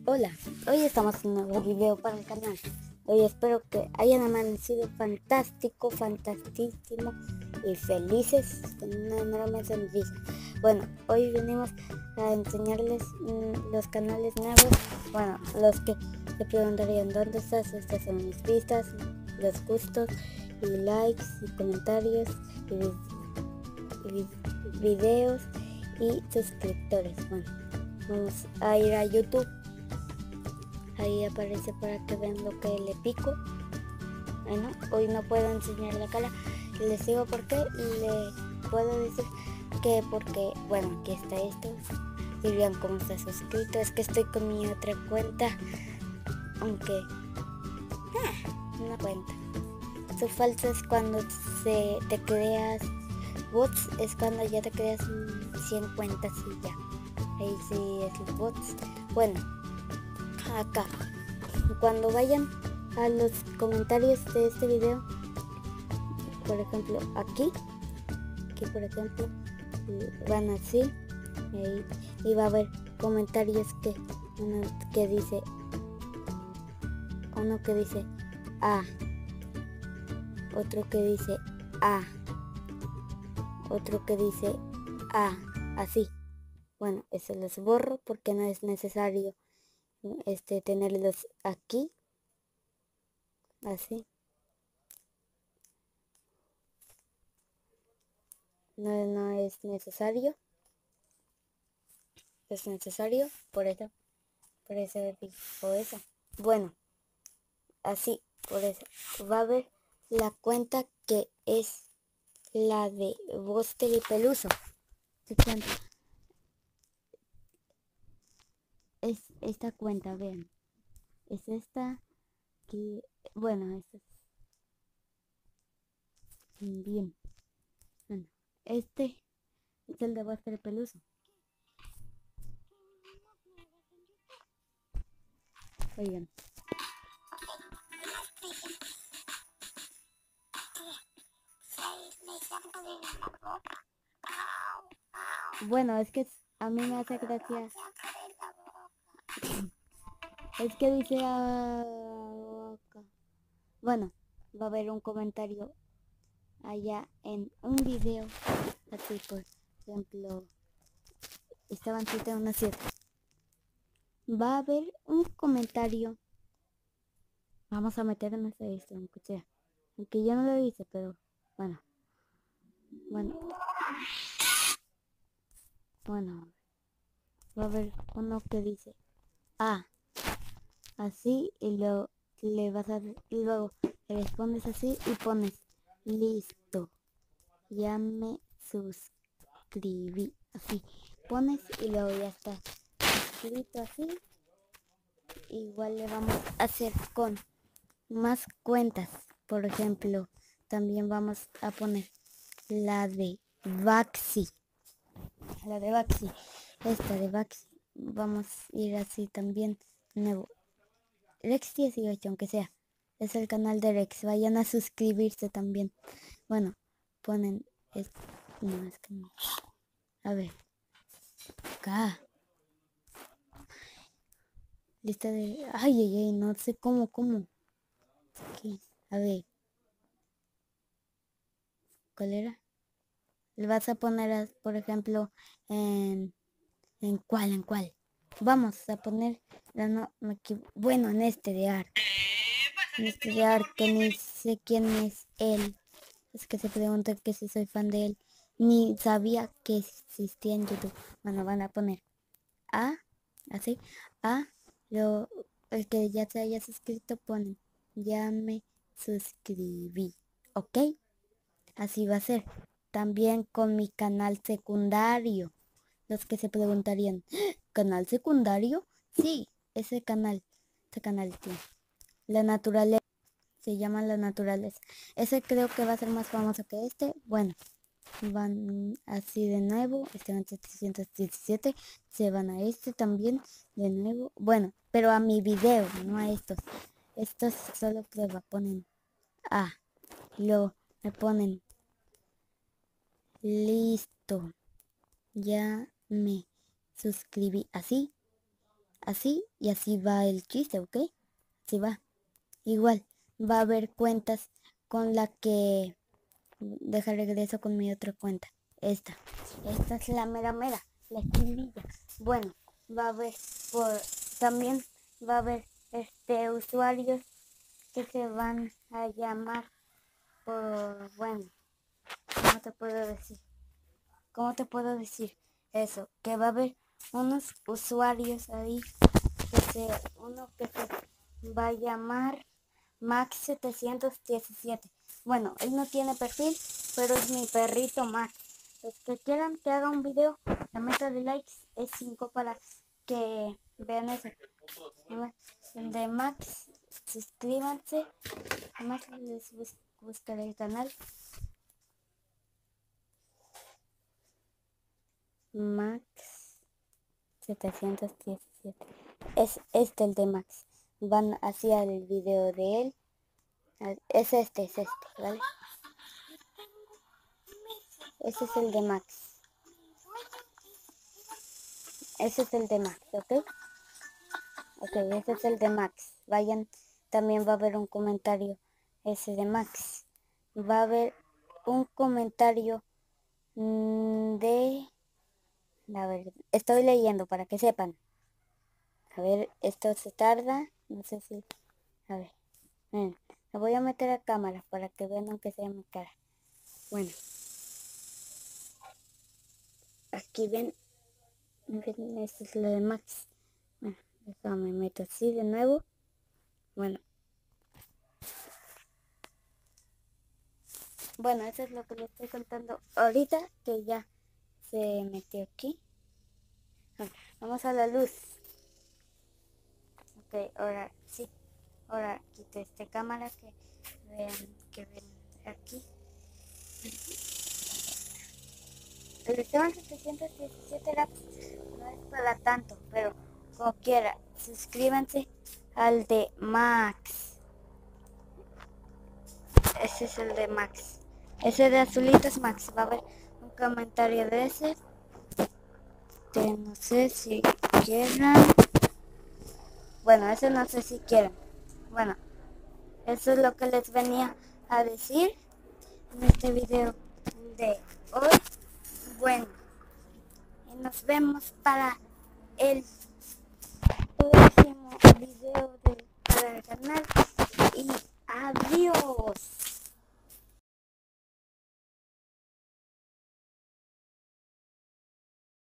Hola, hoy estamos en un nuevo video para el canal. Hoy espero que hayan amanecido fantástico, fantastísimo y felices con una enorme sonrisa. Bueno, hoy venimos a enseñarles los canales nuevos. Bueno, los que se preguntarían dónde estás, estas son mis vistas, los gustos y likes y comentarios y videos y suscriptores. Bueno, vamos a ir a YouTube. Ahí aparece para que vean lo que le pico. Bueno, hoy no puedo enseñar la cara. Les digo por qué. Le puedo decir que porque, bueno, aquí está esto. Dirían cómo está suscrito. Es que estoy con mi otra cuenta. Aunque, una cuenta. Su falso es cuando te creas bots. Es cuando ya te creas 100 cuentas y ya. Ahí sí es los bots. Bueno, acá cuando vayan a los comentarios de este video, por ejemplo aquí por ejemplo van así y va a haber comentarios uno que dice A, otro que dice A, otro que dice A, así. Bueno, eso los borro porque no es necesario tenerlos aquí, así. No es necesario. Es necesario, por eso dijo eso. Bueno, así, por eso. Va a haber la cuenta que es la de Buster y Peluso. ¿Qué cuenta? Es esta cuenta, vean. Es esta que, bueno, esta es bien. Bueno, este es el de Buster y Peluso. Oigan. Bueno, es que a mí me hace gracia. Es que dice bueno, va a haber un comentario allá en un video. Así, por ejemplo, estaban citando una cierta. Va a haber un comentario. Vamos a meternos a esto, aunque yo no lo hice, pero bueno. Bueno, va a haber uno que dice así, y luego le vas a y luego le respondes así y pones listo, ya me suscribí, así pones y luego ya está escrito así. Igual le vamos a hacer con más cuentas. Por ejemplo, también vamos a poner la de Baxi, esta de Baxi. Vamos a ir así también nuevo. Rex 18, aunque sea. Es el canal de Rex. Vayan a suscribirse también. Bueno, ponen no, es que no. A ver. Acá. Lista de. Ay, no sé cómo. Aquí. A ver. ¿Cuál era? Le vas a poner, por ejemplo, ¿en cuál? Vamos a poner bueno, en este de Ark. Que ni sé quién es él. Es que se pregunta que si soy fan de él. Ni sabía que existía en YouTube. Bueno, van a poner así, el que ya se haya suscrito ponen, ya me suscribí, ¿ok? Así va a ser. También con mi canal secundario. Los que se preguntarían, ¿canal secundario? Sí, ese canal tiene. La naturaleza. Se llama La Naturaleza. Ese creo que va a ser más famoso que este. Bueno, van así de nuevo. Este van 717. Se van a este también de nuevo. Bueno, pero a mi video, no a estos. Estos solo prueba. Ponen luego me ponen listo. Ya me suscribí. Así. así y así va el chiste, ¿ok? Así va. Igual, va a haber cuentas con la que... Deja regreso con mi otra cuenta. Esta es la mera, la esquinilla. Bueno, va a haber también va a haber usuarios que se van a llamar bueno, ¿cómo te puedo decir? Eso, que va a haber unos usuarios ahí, uno que se va a llamar Max717. Bueno, él no tiene perfil, pero es mi perrito Max. Los que quieran que haga un video, la meta de likes es 5 para que vean eso. De Max, suscríbanse. Además les buscaré el canal. Max 717. Es el de Max. Van hacia el video de él. Es este, ¿vale? Ese es el de Max. Ese es el de Max, ¿ok? Ok, ese es el de Max. Vayan, también va a haber un comentario. Ese de Max. Va a haber un comentario de... A ver, estoy leyendo para que sepan. A ver, esto se tarda. No sé si... A ver. Miren, me voy a meter a cámara para que vean aunque sea mi cara. Bueno. Aquí ven. Esto es lo de Max. Bueno, déjame meto así de nuevo. Bueno. Bueno, eso es lo que les estoy contando ahorita, que ya se metió aquí. Vamos a la luz. Ok, ahora sí. Ahora quito esta cámara que ven aquí. El Esteban 717 laps no es para tanto, pero como quiera, suscríbanse al de Max. Ese es el de Max. Ese de azulito es Max. Va a haber un comentario de ese. No sé si quieran. Bueno, ese no sé si quieren. Bueno, eso es lo que les venía a decir en este video de hoy. Bueno, y nos vemos para el próximo video para el canal. Y adiós.